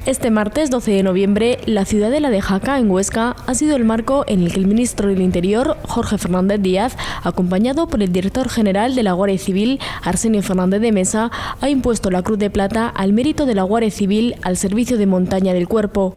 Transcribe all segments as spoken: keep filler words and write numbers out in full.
Este martes doce de noviembre, la ciudadela de Jaca, en Huesca, ha sido el marco en el que el ministro del Interior, Jorge Fernández Díaz, acompañado por el director general de la Guardia Civil, Arsenio Fernández de Mesa, ha impuesto la Cruz de Plata al mérito de la Guardia Civil al servicio de montaña del Cuerpo.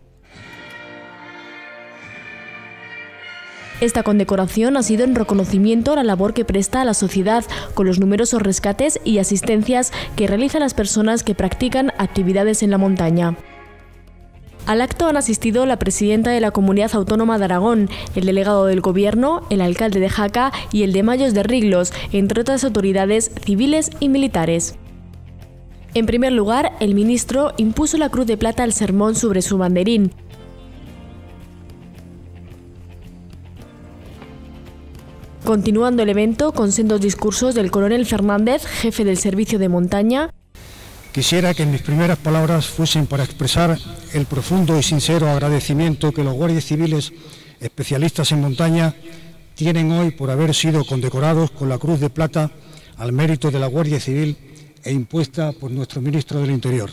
Esta condecoración ha sido en reconocimiento a la labor que presta a la sociedad con los numerosos rescates y asistencias que realizan las personas que practican actividades en la montaña. Al acto han asistido la presidenta de la Comunidad Autónoma de Aragón, el delegado del Gobierno, el alcalde de Jaca y el de Mayos de Riglos, entre otras autoridades civiles y militares. En primer lugar, el ministro impuso la Cruz de Plata al sermón sobre su banderín. Continuando el evento con sendos discursos del coronel Fernández, jefe del servicio de montaña. Quisiera que mis primeras palabras fuesen para expresar el profundo y sincero agradecimiento que los guardias civiles especialistas en montaña tienen hoy por haber sido condecorados con la Cruz de Plata al mérito de la Guardia Civil e impuesta por nuestro ministro del Interior.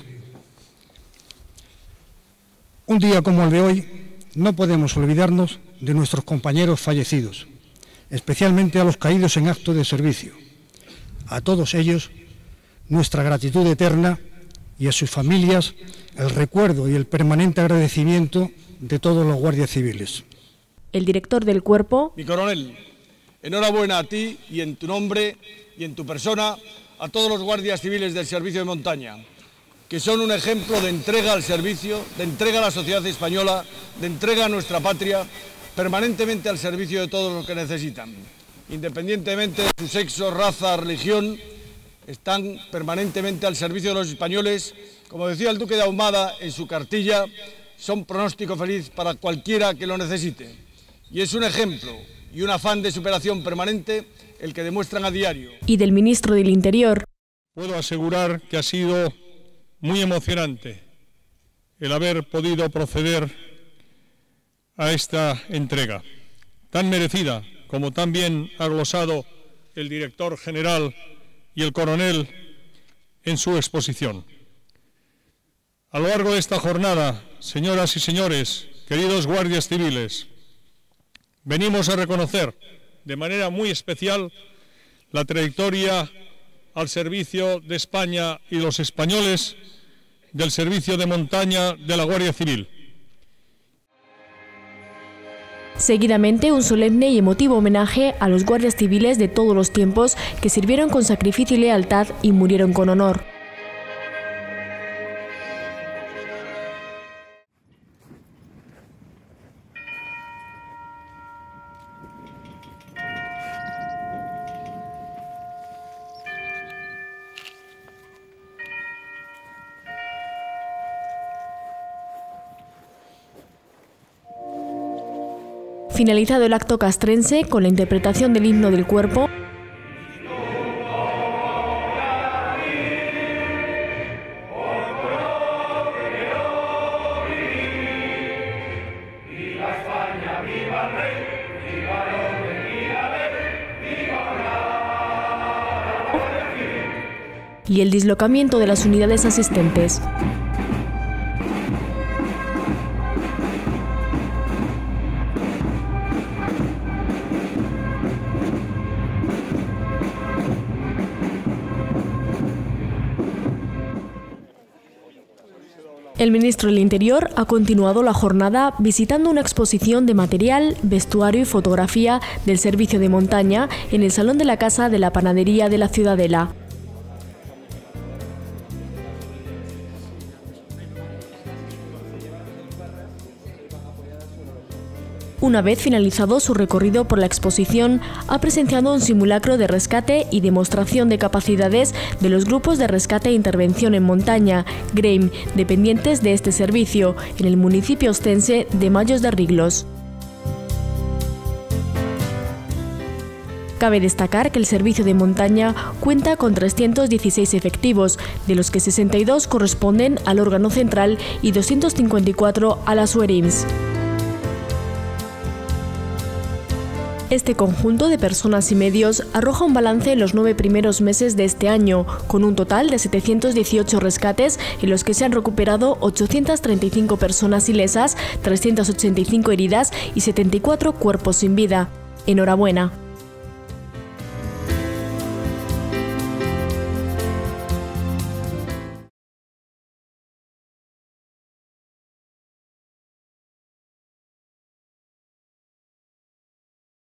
Un día como el de hoy, no podemos olvidarnos de nuestros compañeros fallecidos, especialmente a los caídos en acto de servicio. A todos ellos, nuestra gratitud eterna, y a sus familias el recuerdo y el permanente agradecimiento de todos los guardias civiles. El director del Cuerpo. Mi coronel, enhorabuena a ti y en tu nombre y en tu persona a todos los guardias civiles del servicio de montaña, que son un ejemplo de entrega al servicio, de entrega a la sociedad española, de entrega a nuestra patria, permanentemente al servicio de todos los que necesitan, independientemente de su sexo, raza, religión. Están permanentemente al servicio de los españoles. Como decía el duque de Ahumada en su cartilla, son pronóstico feliz para cualquiera que lo necesite. Y es un ejemplo y un afán de superación permanente el que demuestran a diario. Y del ministro del Interior. Puedo asegurar que ha sido muy emocionante el haber podido proceder a esta entrega, tan merecida como tan bien ha glosado el director general y el coronel en su exposición. A lo largo de esta jornada, señoras y señores, queridos guardias civiles, venimos a reconocer de manera muy especial la trayectoria al servicio de España y los españoles del servicio de montaña de la Guardia Civil. Seguidamente, un solemne y emotivo homenaje a los guardias civiles de todos los tiempos que sirvieron con sacrificio y lealtad y murieron con honor. Finalizado el acto castrense con la interpretación del himno del Cuerpo, y el dislocamiento de las unidades asistentes. El ministro del Interior ha continuado la jornada visitando una exposición de material, vestuario y fotografía del servicio de montaña en el Salón de la Casa de la Panadería de la Ciudadela. Una vez finalizado su recorrido por la exposición, ha presenciado un simulacro de rescate y demostración de capacidades de los grupos de rescate e intervención en montaña, GREIM, dependientes de este servicio, en el municipio ostense de Mayos de Riglos. Cabe destacar que el servicio de montaña cuenta con trescientos dieciséis efectivos, de los que sesenta y dos corresponden al órgano central y doscientos cincuenta y cuatro a las U E R I M S. Este conjunto de personas y medios arroja un balance en los nueve primeros meses de este año, con un total de setecientos dieciocho rescates en los que se han recuperado ochocientas treinta y cinco personas ilesas, trescientas ochenta y cinco heridas y setenta y cuatro cuerpos sin vida. Enhorabuena.